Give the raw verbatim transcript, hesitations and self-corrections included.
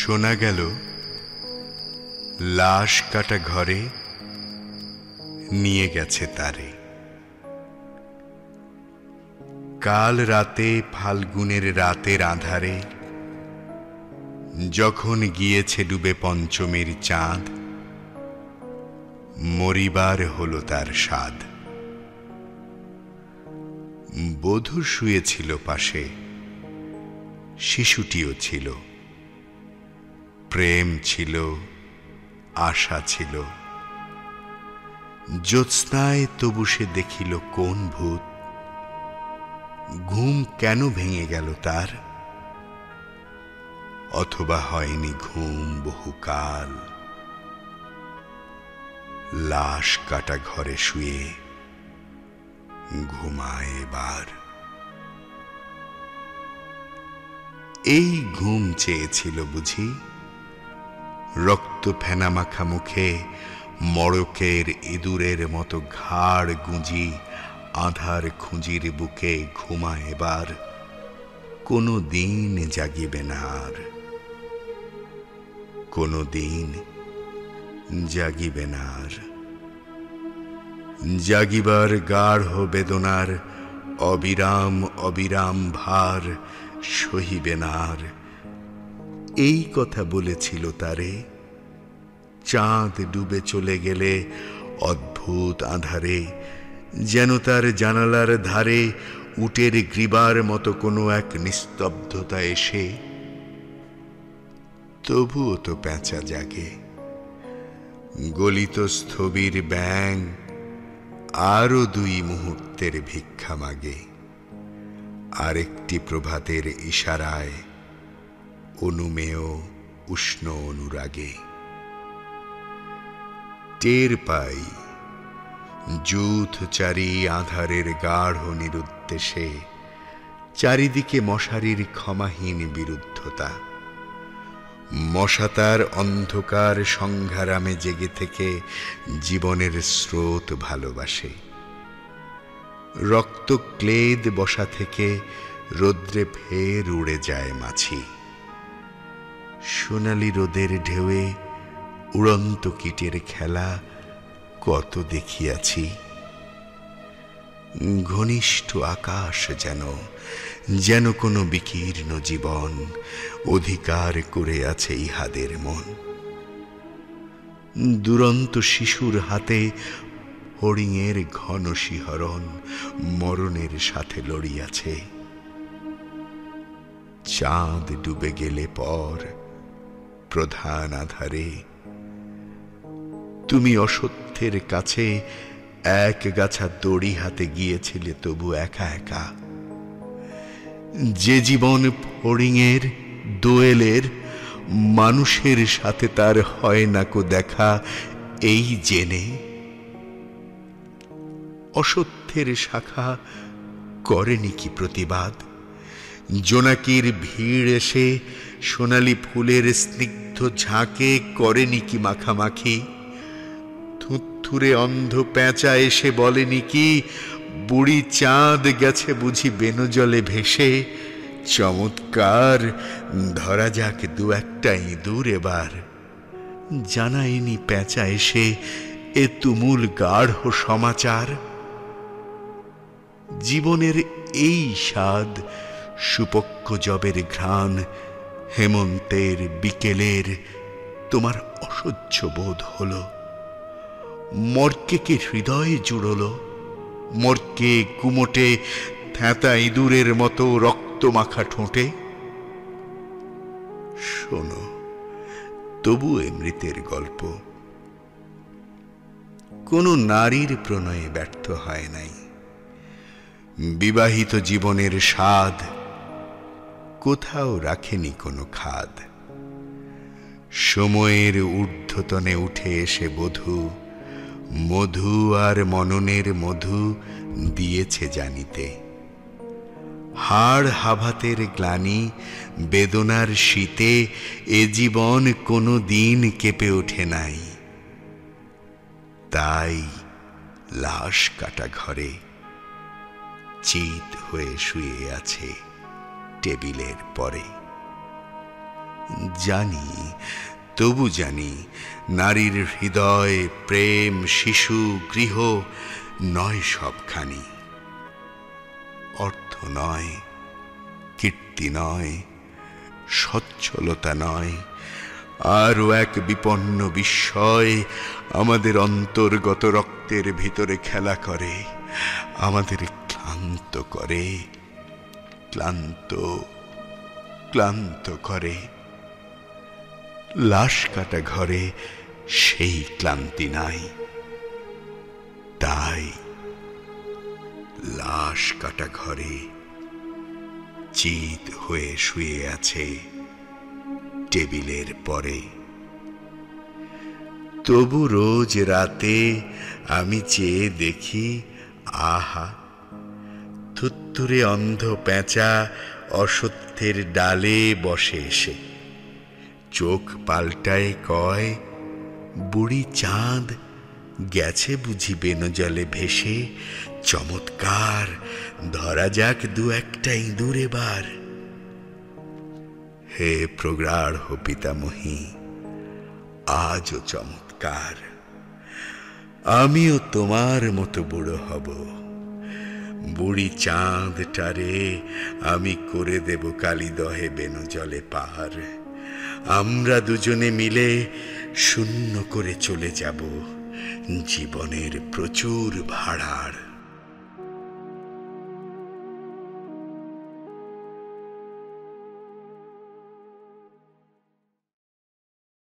শোনা গেল লাশ কাটা ঘরে নিয়ে গেছে তারে। কাল রাতে ফাল্গুনের রাতের আঁধারে যখন গিয়েছে ডুবে পঞ্চমীর চাঁদ, মরিবার হলো তার স্বাদ। বধূ শুয়েছিল পাশে, শিশুটিও ছিল, প্রেম ছিল, আশা ছিল। জ্যোৎস্নায় তবু সে দেখিল কোন ভূত, ঘুম কেন ভেঙে গেল তার? অথবা হয়নি ঘুম বহুকাল, লাশ কাটা ঘরে শুয়ে ঘুমায় এবার। এই ঘুম চেয়েছিল বুঝি, রক্ত ফেনা মাখা মুখে মড়কের ইঁদুরের মতো ঘাড় গুঁজি আধার খুঁজির বুকে ঘুমায় এবার। কোনো দিন জাগিবে না আর, কোনো দিন জাগিবে না আর। জাগিবার গাঢ় বেদনার অবিরাম অবিরাম ভার সহিবে না আর। এই কথা বলেছিল তারে চাঁদ ডুবে চলে গেলে অদ্ভুত আঁধারে, যেন তার জানালার ধারে উটের গ্রীবার মতো কোনো এক নিস্তব্ধতা এসে। তবুও তো পেঁচা জাগে, গলিত স্থবির ব্যাং আরো দুই মুহূর্তের ভিক্ষা মাগে। আরেকটি প্রভাতের ইশারায় অনুমেয় উষ্ণ অনুরাগে। টের পাই যূথচারী আঁধারের গাঢ় নিরুদ্দেশে চারিদিকে মশারির ক্ষমাহীন বিরুদ্ধতা। মশা তার অন্ধকার সংঘারামে জেগে থেকে জীবনের স্রোত ভালোবাসে। রক্ত ক্লেদ বসা থেকে রোদ্রে ফের উড়ে যায় মাছি। সোনালি রোদের ঢেউয়ে উড়ন্ত কীটের খেলা কত দেখিয়াছি। ঘনিষ্ঠ আকাশ যেন যেন কোনো বিকীর্ণ জীবন অধিকার করে আছে ইহাদের মন। দুরন্ত শিশুর হাতে হরিণের ঘন শিহরণ মরণের সাথে লড়িয়াছে। চাঁদ ডুবে গেলে পর প্রধান আধারে তুমি অসত্যের কাছে এক গাছা দড়ি হাতে গিয়েছিলে তবু একা একা। যে জীবন ফড়িংয়ের দোয়েলের মানুষের সাথে তার হয় না কো দেখা, এই জেনে অসত্যের শাখা করেনি কি প্রতিবাদ? জোনাকির ভিড় এসে সোনালি ফুলের স্নিগ্ধ ঝাঁকে করেনি কি মাখামাখি? থুথুরে অন্ধ পেঁচা এসে বলেনি কি বুড়ি চাঁদ গেছে বুঝি বেনজলে ভেসে? চমৎকার, ধরা যাক দু একটা ইঁদুর এবার। জানায়নি পেঁচা এসে এ তুমুল গাঢ় সমাচার? জীবনের এই স্বাদ সুপক্ষ জবের ঘ্রাণ হেমন্তের বিকেলের তোমার অসহ্য বোধ হলো। মর্কেকে হৃদয়ে জুড়ল, মর্কে কুমোটে থ্যাঁতা ইঁদুরের মতো রক্ত মাখা ঠোঁটে। শোনো তবু এমৃতের গল্প, কোনো নারীর প্রণয়ে ব্যর্থ হয় নাই। বিবাহিত জীবনের স্বাদ কোথাও রাখেনি কোনো খাদ। সময়ের ঊর্ধ্বতনে উঠে এসে বধূ মধু আর মননের মধু দিয়েছে জানিতে। হাড় হাভাতের গ্লানি বেদনার শীতে এ জীবন কোনো দিন কেঁপে ওঠে নাই। তাই লাশ কাটা ঘরে চিত হয়ে শুয়ে আছে টেবিলের পরে। জানি, তবু জানি নারীর হৃদয় প্রেম শিশু গৃহ নয় সবখানি। অর্থ নয়, কীর্তি নয়, সচ্ছলতা নয়, আরও এক বিপন্ন বিস্ময় আমাদের অন্তর্গত রক্তের ভিতরে খেলা করে, আমাদের ক্লান্ত করে, ক্লান্ত ক্লান্ত করে। লাশ কাটা ঘরে সেই ক্লান্তি নাই, তাই লাশ কাটা ঘরে চিত হয়ে শুয়ে আছে টেবিলের পরে। তবু রোজ রাতে আমি চেয়ে দেখি, আহা, থুত্তুরে অন্ধ পেঁচা অসত্যের ডালে বসে এসে চোখ পাল্টায় কয়, বুড়ি চাঁদ গেছে বুঝি বেনজলে ভেসে, চমৎকার ধরা যাক দু একটা ইঁদুর এবার। হে প্রগাঢ় পিতামহী, আজও চমৎকার, আমিও তোমার মতো বুড়ো হব। বুড়ি চাঁদটারে আমি করে দেব কালিদহে বেনজলে পার। আমরা দুজনে মিলে শূন্য করে চলে যাব জীবনের প্রচুর ভাড়ার।